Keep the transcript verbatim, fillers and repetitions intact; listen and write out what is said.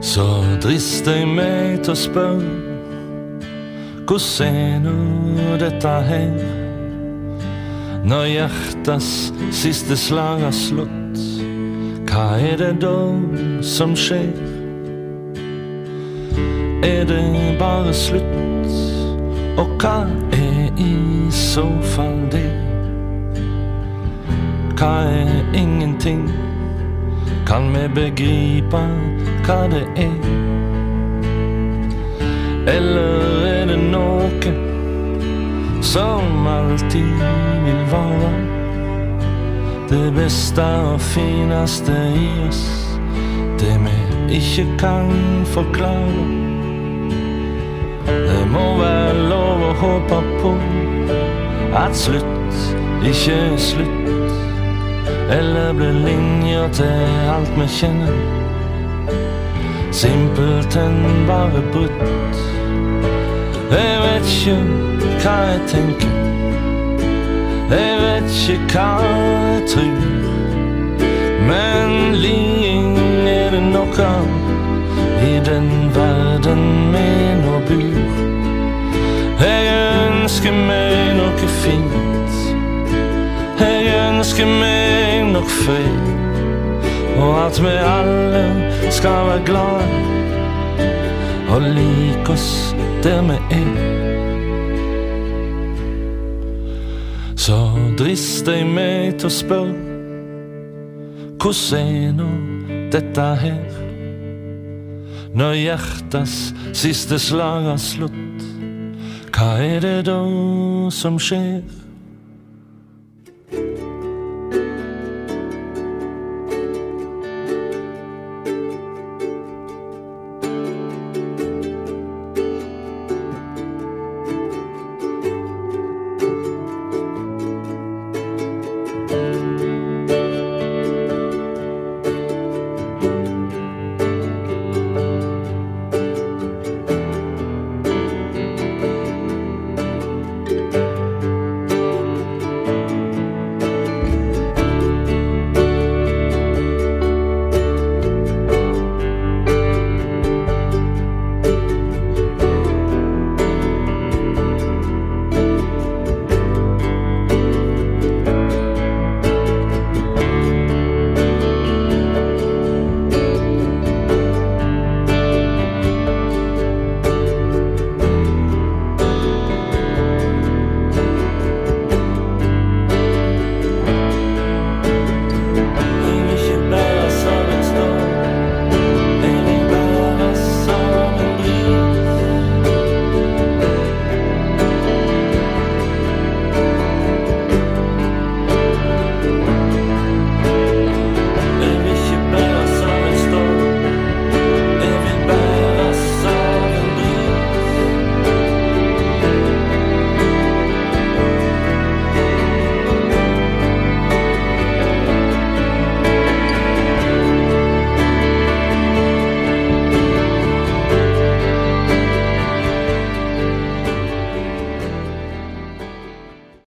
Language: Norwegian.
Så drister jeg meg til å spørre, hvordan er nå dette her? Når hjertas siste slag har slått, hva er det da som skjer? Er det bare slutt, og hva er i så fall det? Hva er ingenting? Kan vi begripe hva det er? Eller er det noe som alltid vil være det beste og fineste i oss, det vi ikke kan forklare? Det må være lov å håpe på at slutt ikke er slutt, eller blir linjer til alt vi kjenner simpelthen bare brutt. Jeg vet ikke hva jeg tenker, jeg vet ikke hva jeg tror, men liing er det nok av i den verden vi nå bor. Jeg ønsker meg noe fint, jeg ønsker meg nok fred, og at vi alle skal være glade og like oss der vi er. Så drister jeg meg til å spørre, hvordan er nå dette her? Når hjertas siste slag har slått, hva er det da som skjer?